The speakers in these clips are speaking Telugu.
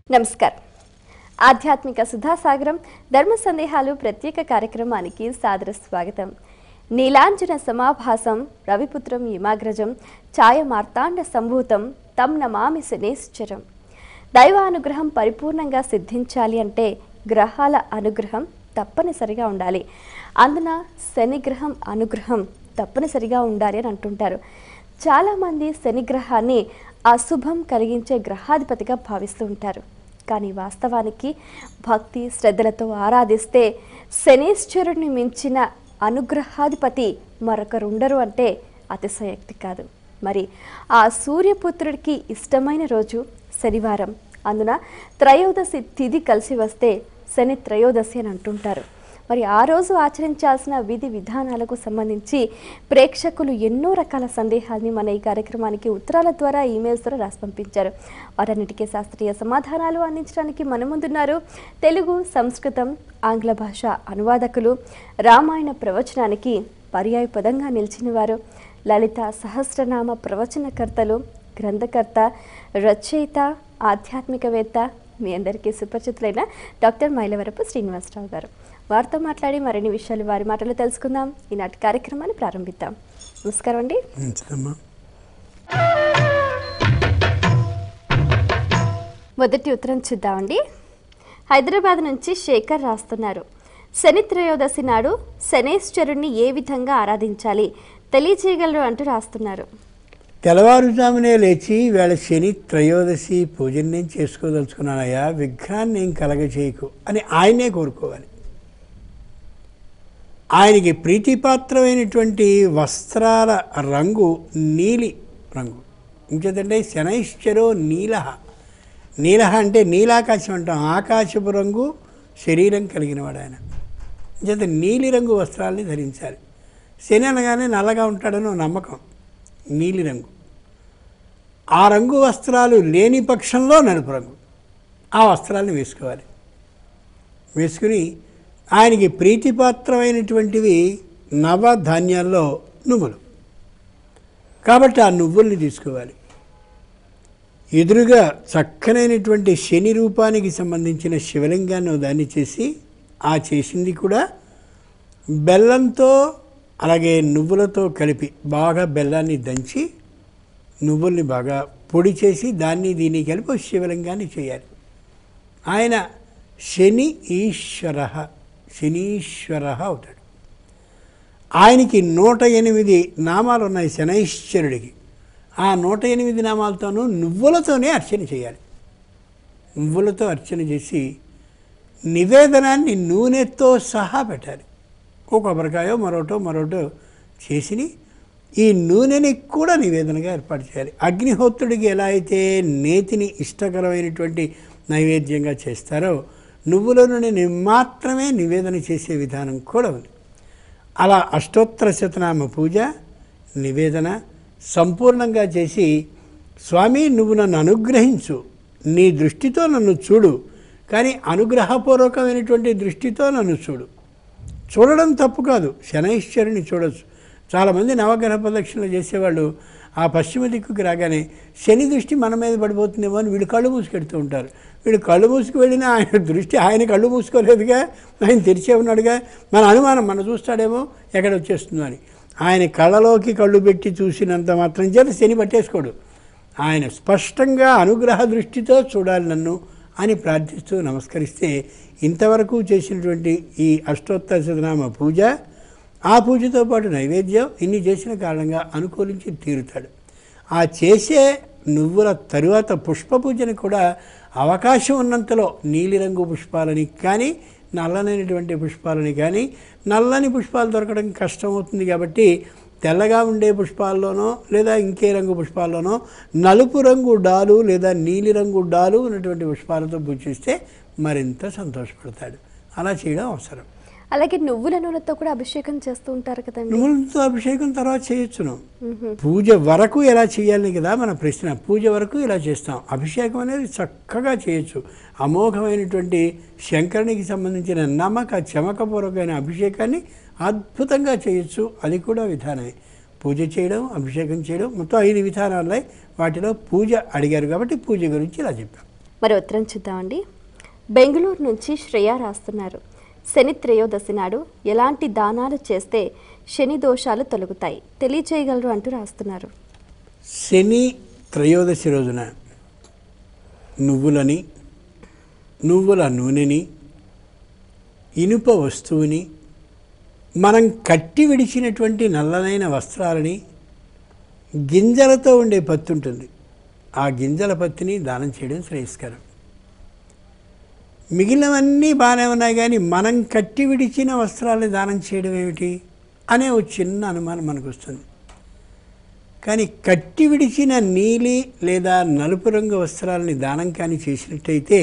నమస్కారం. ఆధ్యాత్మిక సుధాసాగరం ధర్మ సందేహాలు ప్రత్యేక కార్యక్రమానికి సాదర స్వాగతం. నీలాంజన సమాభాసం రవిపుత్రం హిమాగ్రజం ఛాయమార్తాండ సంభూతం తం నమామి శనేశ్వరం. దైవానుగ్రహం పరిపూర్ణంగా సిద్ధించాలి అంటే గ్రహాల అనుగ్రహం తప్పనిసరిగా ఉండాలి. అందున శనిగ్రహం అనుగ్రహం తప్పనిసరిగా ఉండాలి అని అంటుంటారు. చాలామంది శనిగ్రహాన్ని అశుభం కలిగించే గ్రహాధిపతిగా భావిస్తూ ఉంటారు. కానీ వాస్తవానికి భక్తి శ్రద్ధలతో ఆరాధిస్తే శనీశ్వరుడిని మించిన అనుగ్రహాధిపతి మరొకరుండరు అంటే అతిశయోక్తి కాదు. మరి ఆ సూర్యపుత్రుడికి ఇష్టమైన రోజు శనివారం. అందున త్రయోదశి తిథి కలిసి వస్తే శని త్రయోదశి అని అంటుంటారు. మరి ఆ రోజు ఆచరించాల్సిన విధి విధానాలకు సంబంధించి ప్రేక్షకులు ఎన్నో రకాల సందేహాలని మన ఈ కార్యక్రమానికి ఉత్తరాల ద్వారా ఈమెయిల్స్ ద్వారా రాసి పంపించారు. వాటన్నిటికీ శాస్త్రీయ సమాధానాలు అందించడానికి మన ముందున్నారు తెలుగు, సంస్కృతం, ఆంగ్ల భాష అనువాదకులు, రామాయణ ప్రవచనానికి పర్యాయ పదంగా నిలిచిన వారు, లలిత సహస్రనామ ప్రవచనకర్తలు, గ్రంథకర్త, రచయిత, ఆధ్యాత్మికవేత్త, మీ అందరికీ సుపరిచితులైన డాక్టర్ మైలవరపు శ్రీనివాసరావు గారు. వారితో మాట్లాడి మరిన్ని విషయాలు వారి మాటలు తెలుసుకుందాం. ఈనాటి కార్యక్రమాన్ని ప్రారంభిద్దాం. నమస్కారం అండి. మొదటి ఉత్తరం చూద్దామండి. హైదరాబాద్ నుంచి శేఖర్ రాస్తున్నారు. శని త్రయోదశి నాడు శనేశ్వరుణ్ణి ఏ విధంగా ఆరాధించాలి తెలియజేయగలరు అంటూ రాస్తున్నారు. తెల్లవారుజామునే లేచి వేళ శని త్రయోదశి పూజను నేను చేసుకోదలుచుకున్నానయ్యా, విఘ్నాన్ని ఏం కలగచేయకు అని ఆయనే కోరుకోవాలి. ఆయనకి ప్రీతిపాత్రమైనటువంటి వస్త్రాల రంగు నీలి రంగు. ఇంకేంటంటే శనైశ్చరో నీలహ. నీలహ అంటే నీలాకాశం అంటాం. ఆకాశపు రంగు శరీరం కలిగినవాడు ఆయన. ఇంకేత నీలిరంగు వస్త్రాలని ధరించాలి. శని అనగానే నల్లగా ఉంటాడని నమ్మకం. నీలిరంగు. ఆ రంగు వస్త్రాలు లేని పక్షంలో నలుపు రంగు ఆ వస్త్రాలను వేసుకోవాలి. వేసుకుని ఆయనకి ప్రీతిపాత్రమైనటువంటివి నవధాన్యాల్లో నువ్వులు కాబట్టి ఆ నువ్వుల్ని తీసుకోవాలి. ఎదురుగా చక్కనైనటువంటి శని రూపానికి సంబంధించిన శివలింగాన్ని దాన్ని చేసి ఆ చేసింది కూడా బెల్లంతో అలాగే నువ్వులతో కలిపి బాగా బెల్లాన్ని దంచి నువ్వుల్ని బాగా పొడి చేసి దాన్ని దీన్ని కలిపి శివలింగాన్ని చేయాలి. ఆయన శనీశ్వర అవుతాడు. ఆయనకి 108 నామాలు ఉన్నాయి శనైశ్వరుడికి. ఆ 108 నామాలతోనూ నువ్వులతోనే అర్చన చేయాలి. నువ్వులతో అర్చన చేసి నివేదనాన్ని నూనెతో సహా పెట్టాలి. ఓ కొబ్బరికాయో మరోటో చేసి ఈ నూనెని కూడా నివేదనగా ఏర్పాటు చేయాలి. అగ్నిహోత్రుడికి ఎలా అయితే నేతిని ఇష్టకరమైనటువంటి నైవేద్యంగా చేస్తారో నువ్వుల నూనెని మాత్రమే నివేదన చేసే విధానం కూడా ఉంది. అలా అష్టోత్తర శతనామ పూజ నివేదన సంపూర్ణంగా చేసి, స్వామి నువ్వు నన్ను అనుగ్రహించు, నీ దృష్టితో నన్ను చూడు, కానీ అనుగ్రహపూర్వకమైనటువంటి దృష్టితో నన్ను చూడు. చూడడం తప్పు కాదు, శనైశ్వరుని చూడవచ్చు. చాలామంది నవగ్రహ ప్రదక్షిణలు చేసేవాళ్ళు ఆ పశ్చిమ దిక్కుకి రాగానే శని దృష్టి మన మీద పడిపోతుందేమో అని వీళ్ళు కళ్ళు మూసుకెడుతూ ఉంటారు. వీళ్ళు కళ్ళు మూసుకు వెళ్ళినా ఆయన దృష్టి, ఆయన కళ్ళు మూసుకోలేదుగా, ఆయన తెరిచే ఉన్నాడుగా. మన అనుమానం మన చూస్తాడేమో ఎక్కడ వచ్చేస్తుందో అని. ఆయన కళ్ళలోకి కళ్ళు పెట్టి చూసినంత మాత్రం చేత శని పట్టేసుకోడు. ఆయన స్పష్టంగా అనుగ్రహ దృష్టితో చూడాలి నన్ను అని ప్రార్థిస్తూ నమస్కరిస్తే ఇంతవరకు చేసినటువంటి ఈ అష్టోత్తర శతనామ పూజ, ఆ పూజతో పాటు నైవేద్యం ఇన్ని చేసిన కారణంగా అనుకూలించి తీరుతాడు. ఆ చేసే నువ్వుల తరువాత పుష్ప పూజని కూడా అవకాశం ఉన్నంతలో నీలిరంగు పుష్పాలని కానీ నల్లనైనటువంటి పుష్పాలని కానీ, నల్లని పుష్పాలు దొరకడం కష్టమవుతుంది కాబట్టి తెల్లగా ఉండే పుష్పాల్లోనో లేదా ఇంకే రంగు పుష్పాల్లోనో నలుపు రంగు డాలు లేదా నీలిరంగు డాలు ఉన్నటువంటి పుష్పాలతో పూజిస్తే మరింత సంతోషపడతాడు. అలా చేయడం అవసరం. అలాగే నువ్వుల నూనెతో కూడా అభిషేకం చేస్తూ ఉంటారు కదండి. నువ్వులతో అభిషేకం తర్వాత చేయొచ్చును. పూజ వరకు ఎలా చేయాలి కదా మన ప్రశ్న. పూజ వరకు ఇలా చేస్తాం. అభిషేకం అనేది చక్కగా చేయొచ్చు. అమోఘమైనటువంటి శంకరునికి సంబంధించిన నమ్మక చమకపూర్వకమైన అభిషేకాన్ని అద్భుతంగా చేయొచ్చు. అది కూడా విధానమే. పూజ చేయడం, అభిషేకం చేయడం, మొత్తం 5 విధానాలు. వాటిలో పూజ అడిగారు కాబట్టి పూజ గురించి ఇలా చెప్పాం. మరి ఉత్తరం చూద్దామండి. బెంగళూరు నుంచి శ్రేయ రాస్తున్నారు. శని త్రయోదశి నాడు ఎలాంటి దానాలు చేస్తే శని దోషాలు తొలగుతాయి తెలియచేయగలరు అంటూ రాస్తున్నారు. శని త్రయోదశి రోజున నువ్వులని, నువ్వుల నూనెని, ఇనుప వస్తువుని, మనం కట్టి విడిచినటువంటి నల్లనైన వస్త్రాలని, గింజలతో ఉండే పత్తి ఉంటుంది, ఆ గింజల పత్తిని దానం చేయడం శ్రేయస్కరం. మిగిలినవన్నీ బాగానే ఉన్నాయి, కానీ మనం కట్టి విడిచిన వస్త్రాలని దానం చేయడం ఏమిటి అనే ఒక చిన్న అనుమానం మనకు వస్తుంది. కానీ కట్టి విడిచిన నీలి లేదా నలుపు రంగు వస్త్రాలని దానం కానీ చేసినట్టయితే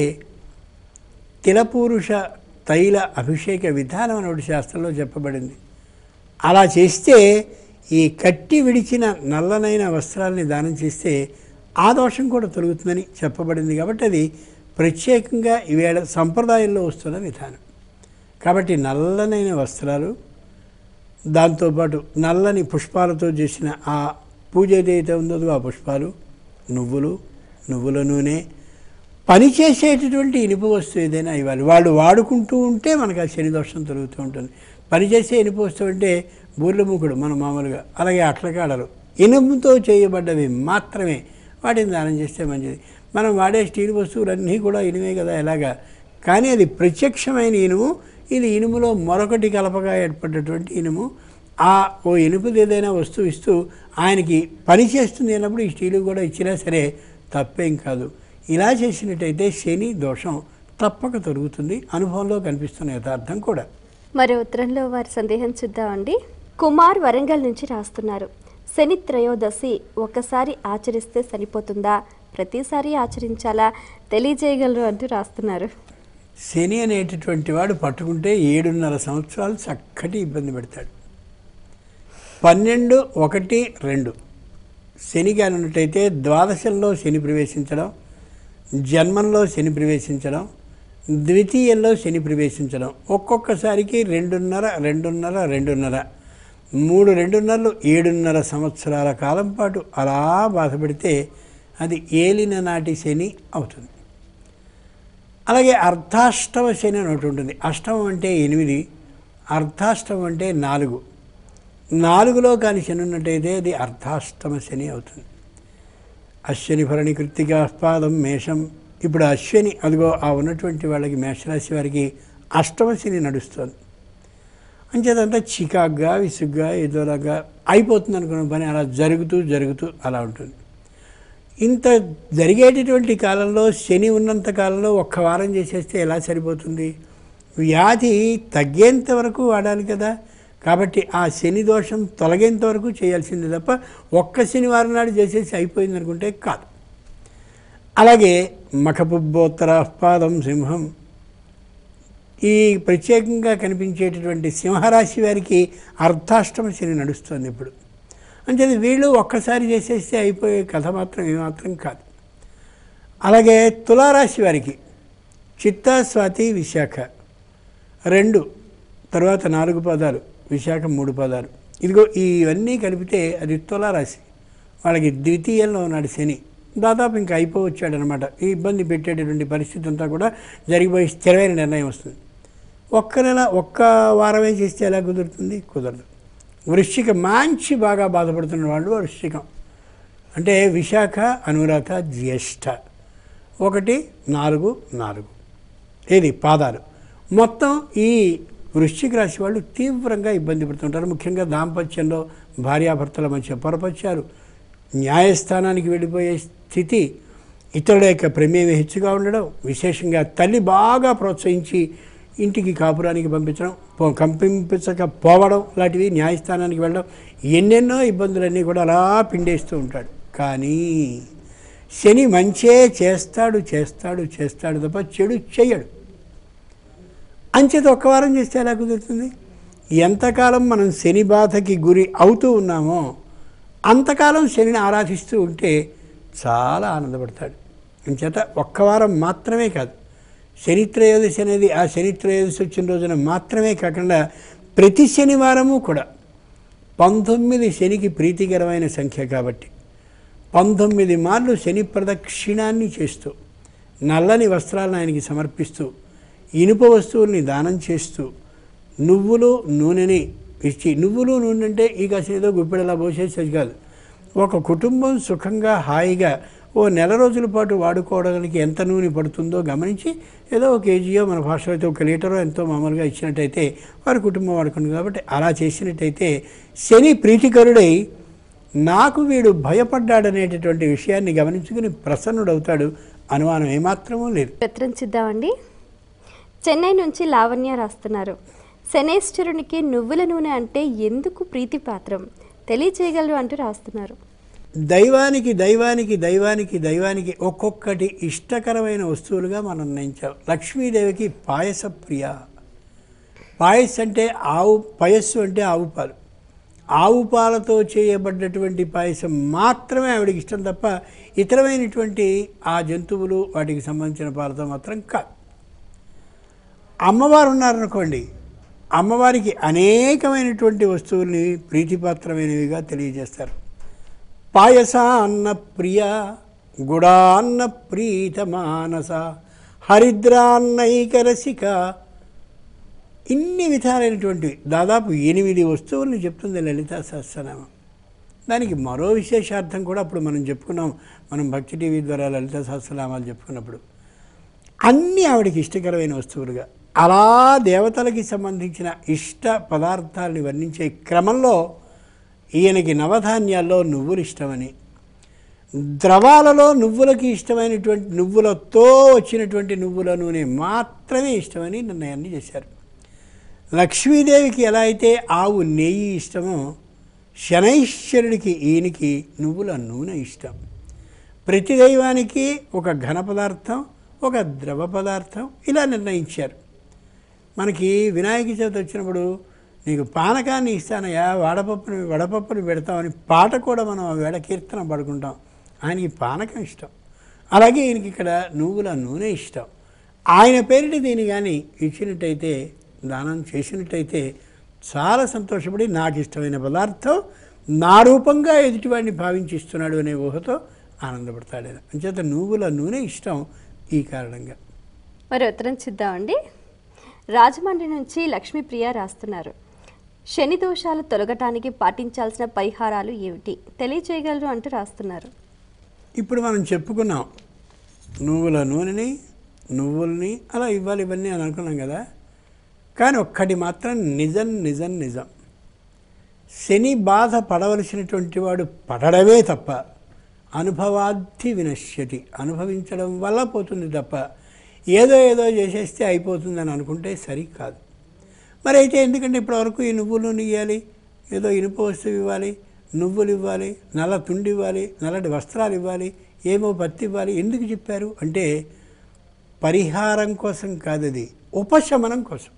తిలపురుష తైల అభిషేక విధానం అనే ఒకటి శాస్త్రంలో చెప్పబడింది. అలా చేస్తే ఈ కట్టి విడిచిన నల్లనైన వస్త్రాలని దానం చేస్తే ఆ దోషం కూడా తొలుగుతుందని చెప్పబడింది. కాబట్టి అది ప్రత్యేకంగా ఈవేళ సంప్రదాయంలో వస్తున్న విధానం. కాబట్టి నల్లనైన వస్త్రాలు, దాంతోపాటు నల్లని పుష్పాలతో చేసిన ఆ పూజ ఏదైతే ఉందో ఆ పుష్పాలు, నువ్వులు, నువ్వుల నూనె, పనిచేసేటటువంటి ఇనుప వస్తువు ఏదైనా ఇవ్వాలి. వాళ్ళు వాడుకుంటూ ఉంటే మనకు ఆ శని దోషం తొలుగుతూ ఉంటుంది. పనిచేసే ఇనుప వస్తువు అంటే బూర్ల మూకుడు మనం మామూలుగా, అలాగే అట్లకాడలు ఇనుముతో చేయబడ్డవి మాత్రమే వాటిని దానం చేస్తే మంచిది. మనం వాడే స్టీల్ వస్తువులన్నీ కూడా ఇనుమే కదా ఎలాగా, కానీ అది ప్రత్యక్షమైన ఇనుము. ఇది ఇనుములో మరొకటి కలపగా ఏర్పడ్డటువంటి ఇనుము. ఆ ఓ ఇనుపుది ఏదైనా వస్తువు ఇస్తూ ఆయనకి పని చేస్తుంది అన్నప్పుడు ఈ స్టీలు కూడా ఇచ్చినా సరే తప్పేం కాదు. ఇలా చేసినట్టయితే శని దోషం తప్పక తొలుగుతుంది. అనుభవంలో కనిపిస్తున్న యథార్థం కూడా. మరో ఉత్తరంలో వారి సందేహం చూద్దామండి. కుమార్ వరంగల్ నుంచి రాస్తున్నారు. శని త్రయోదశి ఒక్కసారి ఆచరిస్తే సరిపోతుందా, ప్రతిసారి ఆచరించాలా తెలియజేయగలరు అంటూ రాస్తున్నారు. శని అనేటటువంటి వాడు పట్టుకుంటే 7.5 సంవత్సరాలు చక్కటి ఇబ్బంది పెడతాడు. 12, 1, 2 శని కానీ ఉన్నట్టయితే ద్వాదశంలో శని ప్రవేశించడం, జన్మంలో శని ప్రవేశించడం, ద్వితీయంలో శని ప్రవేశించడం, ఒక్కొక్కసారికి 2.5, 2.5, 2.5 3 2.5 7.5 సంవత్సరాల కాలం పాటు అలా బాధపడితే అది ఏలిన నాటి శని అవుతుంది. అలాగే అర్ధాష్టమ శని అని ఒకటి ఉంటుంది. అష్టమం అంటే 8, అర్ధాష్టమం అంటే 4. 4లో కానీ శని ఉన్నట్టయితే అది అర్ధాష్టమ శని అవుతుంది. అశ్వని భరణి కృత్తికా పాదం మేషం. ఇప్పుడు అశ్వని అదిగో ఆ ఉన్నటువంటి వాళ్ళకి మేషరాశి వారికి అష్టమ శని నడుస్తుంది. అంచేదంతా చికాగ్గా విసుగ్గా ఏదోలాగా అయిపోతుంది అనుకున్న పని అలా జరుగుతూ అలా ఉంటుంది. ఇంత జరిగేటటువంటి కాలంలో శని ఉన్నంత కాలంలో ఒక్క వారం చేసేస్తే ఎలా సరిపోతుంది? వ్యాధి తగ్గేంత వరకు వాడాలి కదా. కాబట్టి ఆ శని దోషం తొలగేంత వరకు చేయాల్సిందే తప్ప ఒక్క శనివారం నాడు చేసేసి అయిపోయింది అనుకుంటే కాదు. అలాగే మఖపుబ్బోత్తర పాదం సింహం. ఈ ప్రత్యేకంగా కనిపించేటటువంటి సింహరాశి వారికి అర్ధాష్టమ శని నడుస్తుంది ఇప్పుడు. అంటే వీళ్ళు ఒక్కసారి చేసేస్తే అయిపోయే కథ మాత్రం ఏమాత్రం కాదు. అలాగే తులారాశి వారికి చిత్తా, స్వాతి, విశాఖ 2, తర్వాత 4 పాదాలు, విశాఖ 3 పాదాలు. ఇదిగో ఇవన్నీ కలిపితే అది తులారాశి వాళ్ళకి ద్వితీయంలో ఉన్నాడు శని. దాదాపు ఇంకా అయిపోవచ్చాడనమాట. ఈ ఇబ్బంది పెట్టేటటువంటి పరిస్థితి అంతా కూడా జరిగిపోయి స్థిరమైన నిర్ణయం వస్తుంది. ఒక్క వారమే చేస్తే ఎలా కుదురుతుంది? కుదరదు. వృశ్చిక మంచి బాగా బాధపడుతున్న వాళ్ళు వృశ్చికం అంటే విశాఖ, అనురాధ, జ్యేష్ఠ 1, 4, 4 ఏది పాదాలు. మొత్తం ఈ వృశ్చిక రాశి వాళ్ళు తీవ్రంగా ఇబ్బంది పడుతుంటారు. ముఖ్యంగా దాంపత్యంలో భార్యాభర్తల మధ్య పొరపత్యాలు, న్యాయస్థానానికి వెళ్ళిపోయే స్థితి, ఇతరుల యొక్క ప్రమేయం హెచ్చుగా ఉండడం, విశేషంగా తల్లి బాగా ప్రోత్సహించి ఇంటికి కాపురానికి పంపించకపోవడం లాంటివి, న్యాయస్థానానికి వెళ్ళడం, ఎన్నెన్నో ఇబ్బందులన్నీ కూడా అలా పిండేస్తూ ఉంటాడు. కానీ శని మంచే చేస్తాడు తప్ప చెడు చేయడు. అంచేత ఒక్క వారం చేస్తే ఎలా కుదురుతుంది? ఎంతకాలం మనం శని బాధకి గురి అవుతూ ఉన్నామో అంతకాలం శనిని ఆరాధిస్తూ ఉంటే చాలా ఆనందపడతాడు. అంచేత ఒక్క వారం మాత్రమే కాదు, శని త్రయోదశి అనేది ఆ శని త్రయోదశి వచ్చిన రోజున మాత్రమే కాకుండా ప్రతి శనివారము కూడా 19 శనికి ప్రీతికరమైన సంఖ్య కాబట్టి 19 మార్లు శని ప్రదక్షిణాన్ని చేస్తూ నల్లని వస్త్రాలను ఆయనకి సమర్పిస్తూ ఇనుప వస్తువుల్ని దానం చేస్తూ నువ్వులు నూనెని ఇచ్చి, నువ్వులు నూనె అంటే ఈ కాసేదో గుప్పెడలా పోసేసేది కాదు. ఒక కుటుంబం సుఖంగా హాయిగా ఓ నెల రోజుల పాటు వాడుకోవడానికి ఎంత నూనె పడుతుందో గమనించి ఏదో ఒక కేజీయో మన భాషలో అయితే ఒక లీటరో ఎంతో మామూలుగా ఇచ్చినట్టయితే వారి కుటుంబం వాడుకుంటుంది. కాబట్టి అలా చేసినట్టయితే శని ప్రీతికరుడై నాకు వీడు భయపడ్డాడనేటటువంటి విషయాన్ని గమనించుకుని ప్రసన్నుడవుతాడు. అనుమానం ఏమాత్రమూ లేదు. చిద్దామండి. చెన్నై నుంచి లావణ్య రాస్తున్నారు, శనేశ్వరునికి నువ్వుల నూనె అంటే ఎందుకు ప్రీతిపాత్రం తెలియచేయగలరు అంటూ రాస్తున్నారు. దైవానికి దైవానికి దైవానికి దైవానికి ఒక్కొక్కటి ఇష్టకరమైన వస్తువులుగా మనం నిర్ణయించాం. లక్ష్మీదేవికి పాయస ప్రియ. పాయస్ అంటే పయస్సు అంటే ఆవు పాలు. ఆవు పాలతో చేయబడ్డటువంటి పాయసం మాత్రమే ఆవిడకి ఇష్టం తప్ప ఇతరమైనటువంటి ఆ జంతువులు వాటికి సంబంధించిన పాలతో మాత్రం కాదు. అమ్మవారు ఉన్నారనుకోండి, అమ్మవారికి అనేకమైనటువంటి వస్తువుల్ని ప్రీతిపాత్రమైనవిగా తెలియజేస్తారు. పాయసాన్న ప్రియ, గుడాన్న ప్రీత మానస, హరిద్రాన్నైకరసిక, ఇన్ని విధాలైనటువంటి దాదాపు 8 వస్తువుల్ని చెప్తుంది లలితా సహస్రనామం. దానికి మరో విశేషార్థం కూడా అప్పుడు మనం చెప్పుకున్నాం. మనం భక్తి టీవీ ద్వారా లలితా సహస్రనామాలు చెప్పుకున్నప్పుడు అన్నీ ఆవిడకి ఇష్టకరమైన వస్తువులుగా, అలా దేవతలకి సంబంధించిన ఇష్ట పదార్థాలని వర్ణించే క్రమంలో ఈయనకి నవధాన్యాల్లో నువ్వులు ఇష్టమని, ద్రవాలలో నువ్వులకి ఇష్టమైనటువంటి నువ్వులతో వచ్చినటువంటి నువ్వుల నూనె మాత్రమే ఇష్టమని నిర్ణయాన్ని చేశారు. లక్ష్మీదేవికి ఎలా అయితే ఆవు నెయ్యి ఇష్టమో, శనైశ్వరుడికి ఈయనకి నువ్వుల నూనె ఇష్టం. ప్రతి దైవానికి ఒక ఘన పదార్థం, ఒక ద్రవ పదార్థం ఇలా నిర్ణయించారు. మనకి వినాయక చవితి వచ్చినప్పుడు నీకు పానకాన్ని ఇస్తానయ్యా, వడపప్పుని పెడతామని పాట కూడా మనం ఆ వేళ కీర్తన పడుకుంటాం. ఆయనకి పానకం ఇష్టం. అలాగే ఈయనకి ఇక్కడ నువ్వుల నూనె ఇష్టం. ఆయన పేరిట దీన్ని కానీ ఇచ్చినట్టయితే, దానం చేసినట్టయితే చాలా సంతోషపడి నాకు ఇష్టమైన పదార్థం నా రూపంగా ఎదుటివాడిని భావించిస్తున్నాడు అనే ఊహతో ఆనందపడతాడు. అంచేత నువ్వుల నూనె ఇష్టం ఈ కారణంగా. మరి ఉత్తరం చూద్దామండి. రాజమండ్రి నుంచి లక్ష్మీప్రియ రాస్తున్నారు, శని దోషాలు తొలగటానికి పాటించాల్సిన పరిహారాలు ఏమిటి తెలియచేయగలరు అంటూ రాస్తున్నారు. ఇప్పుడు మనం చెప్పుకున్నాం నువ్వుల నూనెని, నువ్వుల్ని అలా ఇవ్వాలి ఇవన్నీ అని అనుకున్నాం కదా. కానీ ఒక్కటి మాత్రం నిజం నిజం నిజం, శని బాధ పడవలసినటువంటి వాడు పడడమే తప్ప అనుభవాద్ధి వినశ్యతి, అనుభవించడం వల్ల పోతుంది తప్ప ఏదో చేసేస్తే అయిపోతుందని అనుకుంటే సరికాదు. మరి అయితే ఎందుకంటే ఇప్పటివరకు ఈ నువ్వుల నూనె ఇవ్వాలి, ఏదో ఇనుప వస్తువు ఇవ్వాలి, నువ్వులు ఇవ్వాలి, నల్ల తుండి ఇవ్వాలి, నల్లటి వస్త్రాలు ఇవ్వాలి, ఏమో పత్తి ఇవ్వాలి, ఎందుకు చెప్పారు అంటే పరిహారం కోసం కాదది, ఉపశమనం కోసం.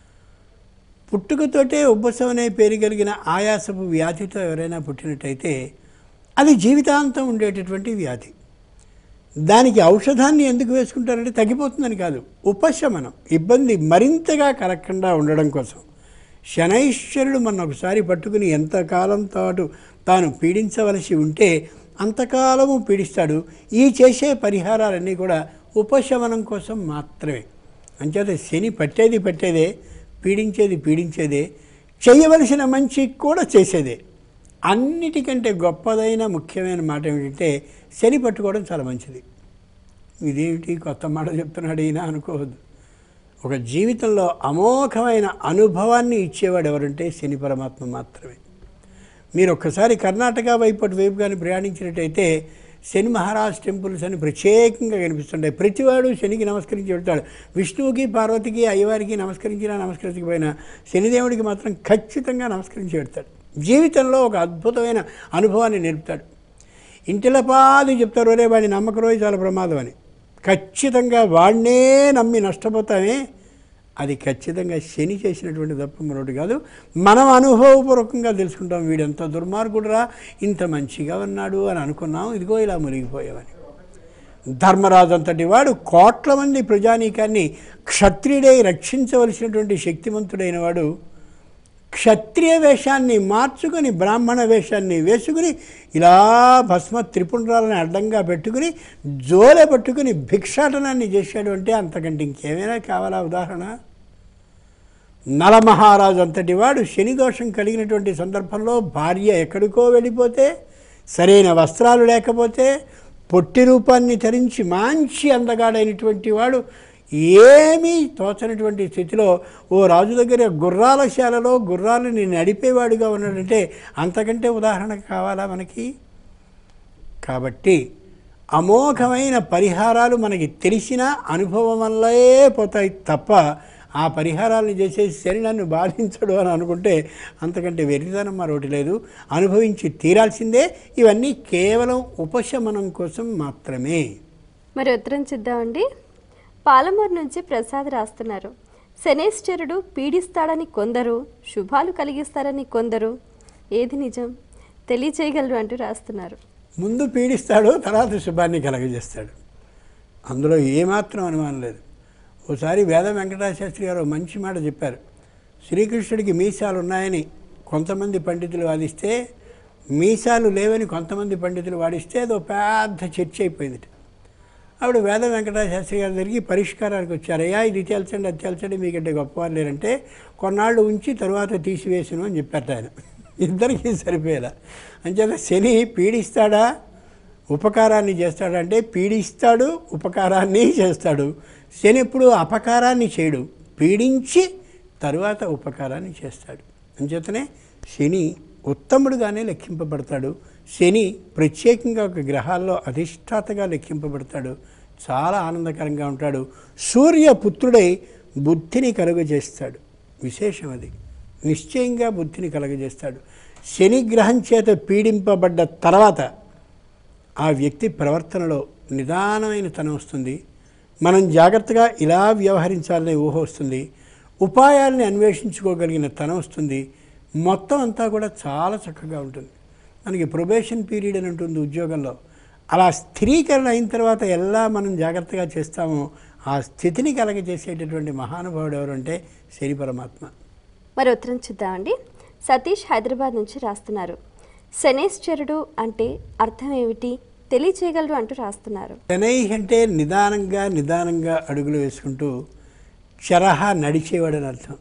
పుట్టుకతోటే ఉపశమనం అనే పేరు కలిగిన ఆయాసపు వ్యాధితో ఎవరైనా పుట్టినట్టయితే అది జీవితాంతం ఉండేటటువంటి వ్యాధి. దానికి ఔషధాన్ని ఎందుకు వేసుకుంటారంటే తగ్గిపోతుందని కాదు, ఉపశమనం, ఇబ్బంది మరింతగా కలగకుండా ఉండడం కోసం. శనైశ్వరుడు మన ఒకసారి పట్టుకుని ఎంతకాలం పాటు తాను పీడించవలసి ఉంటే అంతకాలము పీడిస్తాడు. ఈ చేసే పరిహారాలన్నీ కూడా ఉపశమనం కోసం మాత్రమే. అంచేత శని పట్టేదే, పీడించేదే, చేయవలసిన మంచి కూడా చేసేదే. అన్నిటికంటే గొప్పదైన ముఖ్యమైన మాట ఏమిటంటే శని పట్టుకోవడం చాలా మంచిది. ఇదేమిటి కొత్త మాట చెప్తున్నాడు ఈయన అనుకోవద్దు. ఒక జీవితంలో అమోఘమైన అనుభవాన్ని ఇచ్చేవాడు ఎవరంటే శని పరమాత్మ మాత్రమే. మీరు ఒక్కసారి కర్ణాటక వైపు కానీ ప్రయాణించినట్టయితే శని మహారాజ్ టెంపుల్స్ అని ప్రత్యేకంగా కనిపిస్తుంటాయి. ప్రతివాడు శనికి నమస్కరించి వెళ్తాడు. విష్ణువుకి, పార్వతికి, అయ్యవారికి నమస్కరించకపోయినా శనిదేవుడికి మాత్రం ఖచ్చితంగా నమస్కరించి వెళ్తాడు. జీవితంలో ఒక అద్భుతమైన అనుభవాన్ని నేర్పుతాడు. ఇంటిలపాది చెప్తారు, ఒరే వాడిని నమ్మకరోజు చాలా ప్రమాదం అని. ఖచ్చితంగా వాడినే నమ్మి నష్టపోతామే, అది ఖచ్చితంగా శని చేసినటువంటి తప్ప మరొకటి కాదు. మనం అనుభవపూర్వకంగా తెలుసుకుంటాం, వీడంత దుర్మార్గుడురా, ఇంత మంచిగా ఉన్నాడు అని అనుకున్నాం, ఇదిగో ఇలా మునిగిపోయామని. ధర్మరాజు అంతటి వాడు కోట్ల మంది ప్రజానీకాన్ని క్షత్రియుడై రక్షించవలసినటువంటి శక్తిమంతుడైన వాడు క్షత్రియ వేషాన్ని మార్చుకొని బ్రాహ్మణ వేషాన్ని వేసుకుని ఇలా భస్మ త్రిపుండ్రాలని అడ్డంగా పెట్టుకుని జోలె పట్టుకుని భిక్షాటనాన్ని చేశాడు అంటే అంతకంటే ఇంకేమైనా కావాలా ఉదాహరణ? నలమహారాజు అంతటి వాడు శని దోషం కలిగినటువంటి సందర్భంలో భార్య ఎక్కడికో వెళ్ళిపోతే, సరైన వస్త్రాలు లేకపోతే, పొట్టి రూపాన్ని ధరించి మంచి అందగాడైనటువంటి వాడు ఏమీ తోచనటువంటి స్థితిలో ఓ రాజు దగ్గర గుర్రాలశాలలో గుర్రాలని నడిపేవాడుగా ఉన్నాడంటే అంతకంటే ఉదాహరణ కావాలా మనకి? కాబట్టి అమోఘమైన పరిహారాలు మనకి తెలిసిన అనుభవం వల్లే పోతాయి తప్ప ఆ పరిహారాలను చేసేసి శని నన్ను బాధించడు అని అనుకుంటే అంతకంటే వెర్రితనం మరొకటి లేదు. అనుభవించి తీరాల్సిందే. ఇవన్నీ కేవలం ఉపశమనం కోసం మాత్రమే. మరి ఉత్తరం చూద్దామండి. పాలమూరు నుంచి ప్రసాద్ రాస్తున్నారు. శనేశ్వరుడు పీడిస్తాడని కొందరు, శుభాలు కలిగిస్తారని కొందరు, ఏది నిజం తెలియచేయగలరు అంటూ రాస్తున్నారు. ముందు పీడిస్తాడు, తర్వాత శుభాన్ని కలగజేస్తాడు. అందులో ఏమాత్రం అనుమానం లేదు. ఓసారి వేద వెంకటాశాస్త్రి గారు మంచి మాట చెప్పారు. శ్రీకృష్ణుడికి మీసాలు ఉన్నాయని కొంతమంది పండితులు వాదిస్తే, మీసాలు లేవని కొంతమంది పండితులు వాదిస్తే అదో పెద్ద చర్చ అయిపోయింది. అప్పుడు వేద వెంకటాశాస్త్రి గారి దగ్గరికి పరిష్కారానికి వచ్చారు. అయ్యా ఇది తేల్చండి అది తేల్చండి, మీకంటే గొప్పవారు లేరంటే కొన్నాళ్ళు ఉంచి తరువాత తీసివేసును అని చెప్పారు ఆయన. ఇద్దరికీ సరిపోయేలా. అంచేత శని పీడిస్తాడా ఉపకారాన్ని చేస్తాడా అంటే పీడిస్తాడు, ఉపకారాన్ని చేస్తాడు. శని ఎప్పుడు అపకారాన్ని చేయడు, పీడించి తరువాత ఉపకారాన్ని చేస్తాడు. అంచేతనే శని ఉత్తముడుగానే లెక్కింపబడతాడు. శని ప్రత్యేకంగా ఒక గ్రహాల్లో అధిష్టాతగా లెక్కింపబడతాడు. చాలా ఆనందకరంగా ఉంటాడు. సూర్యపుత్రుడై బుద్ధిని కలుగజేస్తాడు. విశేషం అది. నిశ్చయంగా బుద్ధిని కలుగజేస్తాడు. శని గ్రహం చేత పీడింపబడ్డ తర్వాత ఆ వ్యక్తి ప్రవర్తనలో నిదానమైన తనం వస్తుంది. మనం జాగ్రత్తగా ఇలా వ్యవహరించాలనే ఊహ వస్తుంది. ఉపాయాలని అన్వేషించుకోగలిగిన తనం వస్తుంది. మొత్తం అంతా కూడా చాలా చక్కగా ఉంటుంది. మనకి ప్రొబేషన్ పీరియడ్ అని ఉంటుంది ఉద్యోగంలో. అలా స్థిరీకరణ అయిన తర్వాత ఎలా మనం జాగ్రత్తగా చేస్తామో ఆ స్థితిని కలగజేసేటటువంటి మహానుభావుడు ఎవరంటే శని పరమాత్మ. మరి ఉత్తరం చూద్దామండి. సతీష్ హైదరాబాద్ నుంచి రాస్తున్నారు. శనేశ్వరుడు అంటే అర్థం ఏమిటి తెలియచేయగలరు అంటూ రాస్తున్నారు. శనై అంటే నిదానంగా అడుగులు వేసుకుంటూ చరహ నడిచేవాడని అర్థం.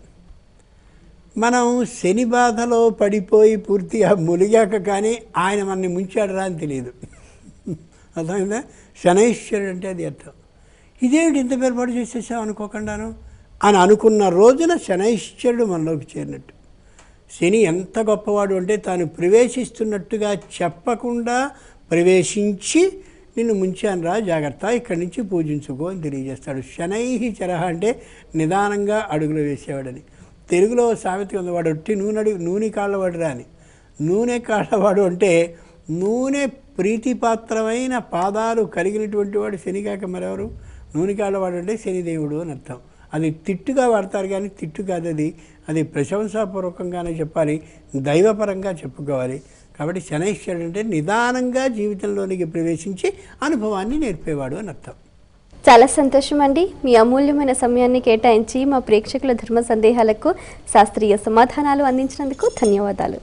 మనం శని బాధలో పడిపోయి పూర్తిగా ములిగాక కానీ ఆయన మనని ముంచాడరా అని తెలియదు. అర్థమైందా? శనైశ్వరుడు అంటే అది అర్థం. ఇదేమిటి ఇంత ఏర్పాటు చేసేసాం అనుకోకుండాను అని అనుకున్న రోజున శనైశ్వరుడు మనలోకి చేరినట్టు. శని ఎంత గొప్పవాడు అంటే తాను ప్రవేశిస్తున్నట్టుగా చెప్పకుండా ప్రవేశించి నిన్ను ముంచాను రా జాగ్రత్త, ఇక్కడి నుంచి పూజించుకో అని తెలియజేస్తాడు. శనై చరహ అంటే నిదానంగా అడుగులు వేసేవాడని. తెలుగులో సామెత ఉంది, వాడు ఒట్టి నూనె కాళ్ళవాడు రా అని. నూనె కాళ్ళవాడు అంటే నూనె ప్రీతిపాత్రమైన పాదాలు కలిగినటువంటి వాడు శని కాక మరెవరు? నూనె కాళ్ళవాడు అంటే శనిదేవుడు అని అర్థం. అది తిట్టుగా వాడతారు కానీ తిట్టు కాదు అది. అది ప్రశంసాపూర్వకంగానే చెప్పాలి, దైవపరంగా చెప్పుకోవాలి. కాబట్టి శనైశ్వరుడు అంటే నిదానంగా జీవితంలోనికి ప్రవేశించి అనుభవాన్ని నేర్పేవాడు అని అర్థం. చాలా సంతోషం అండి. మీ అమూల్యమైన సమయాన్ని కేటాయించి మా ప్రేక్షకుల ధర్మ సందేహాలకు శాస్త్రీయ సమాధానాలు అందించినందుకు ధన్యవాదాలు.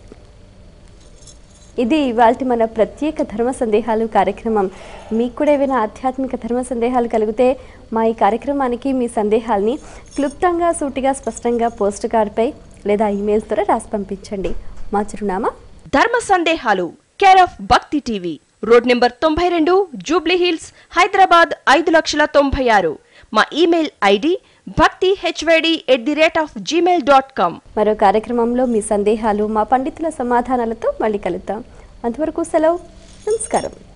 ఇది ఇవాల్టి మన ప్రత్యేక ధర్మ సందేహాలు కార్యక్రమం. మీకు కూడా ఏవైనా ఆధ్యాత్మిక ధర్మ సందేహాలు కలిగితే మా ఈ కార్యక్రమానికి మీ సందేహాల్ని క్లుప్తంగా, సూటిగా, స్పష్టంగా పోస్ట్ కార్డ్పై లేదా ఈమెయిల్ ద్వారా రాసి పంపించండి. మా చిరునామా ధర్మ సందేహాలు, care of Bhakti TV, road number 92, Jubilee Hills, Hyderabad 5,96,000. మా ఈమెయిల్ ఐడి bhaktihyd@gmail.com. మరో కార్యక్రమంలో మీ సందేహాలు మా పండితుల సమాధానాలతో మళ్ళీ కలుద్దాం. అంతవరకు సెలవు. నమస్కారం.